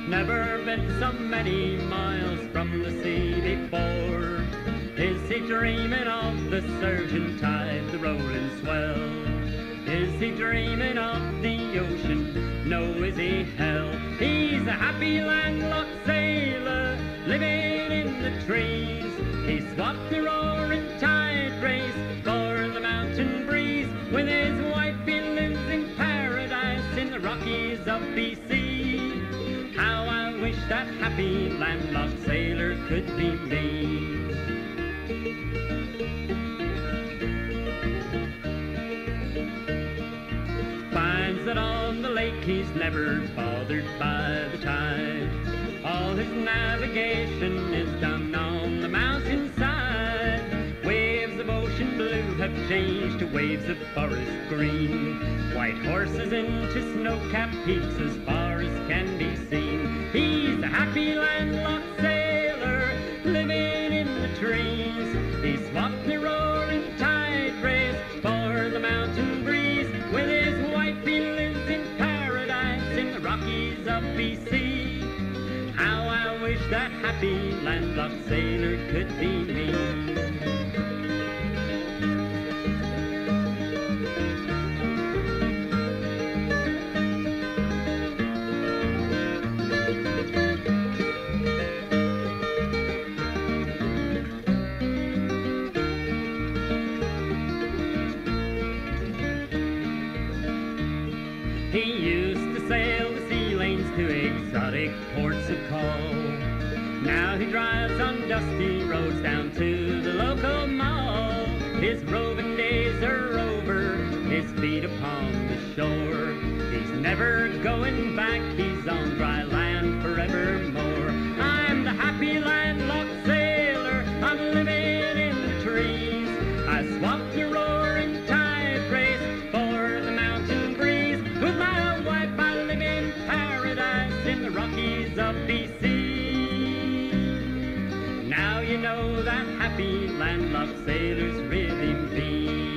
never been so many miles from the sea before. Is he dreaming of the surging tide, the rolling swell? Is he dreaming of the ocean? No, is he hell? He's a happy landlocked sailor, living in the trees. He swapped the roaring tide race for the mountain breeze. With his wife he lives in paradise in the Rockies of BC. How I wish that happy landlocked sailor could be me. Finds that on the lake he's never bothered by the tide. All his navigation is done on the mountainside. Waves of ocean blue have changed to waves of forest green. White horses into snow-capped peaks as far as can be seen. He's a happy landlocked sailor, living in the trees. He swapped the roaring tide race for the mountain breeze. With his wife he lives in paradise in the Rockies of BC. How I wish that happy landlocked sailor could be me. He used to sail the sea lanes to exotic ports of call. Now he drives on dusty roads down to the local mall. His roving days are over, his feet upon the shore. He's never going back, he's on dry land forevermore. I'm the happy landlocked sailor, I'm living in the trees. I swapped the roaring tide race for the mountain breeze. With my wife I live in paradise in the Rockies of BC. Now you know that happy landlocked sailor's really me.